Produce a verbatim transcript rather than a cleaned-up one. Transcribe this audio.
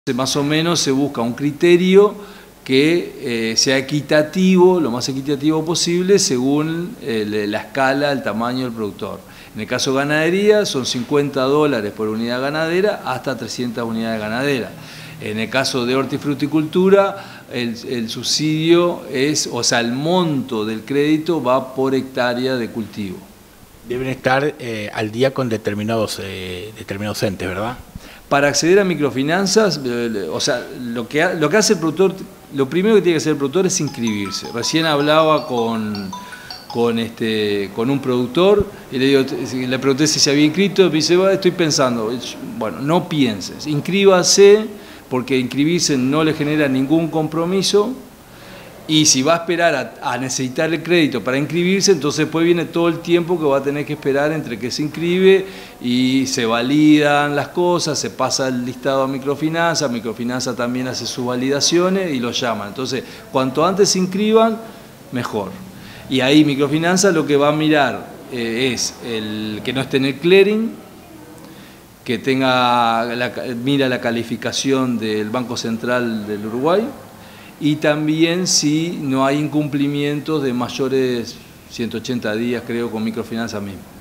Más o menos se busca un criterio que eh, sea equitativo, lo más equitativo posible, según eh, la escala, el tamaño del productor. En el caso de ganadería son cincuenta dólares por unidad ganadera hasta trescientas unidades ganaderas. En el caso de hortifruticultura, el, el subsidio es, o sea, el monto del crédito va por hectárea de cultivo. Deben estar eh, al día con determinados, eh, determinados entes, ¿verdad? Para acceder a microfinanzas, o sea, lo que, lo que hace el productor, lo primero que tiene que hacer el productor es inscribirse. Recién hablaba con, con, este, con un productor y le, digo, le pregunté si se había inscrito, me dice, estoy pensando. Bueno, no pienses, inscríbase, porque inscribirse no le genera ningún compromiso. Y si va a esperar a, a necesitar el crédito para inscribirse, entonces después viene todo el tiempo que va a tener que esperar entre que se inscribe y se validan las cosas, se pasa el listado a microfinanza, microfinanza también hace sus validaciones y lo llaman. Entonces, cuanto antes se inscriban, mejor. Y ahí microfinanza lo que va a mirar eh, es el que no esté en el clearing, que tenga la, mira la calificación del Banco Central del Uruguay, y también si no hay incumplimientos de mayores ciento ochenta días, creo, con microfinanza mismo.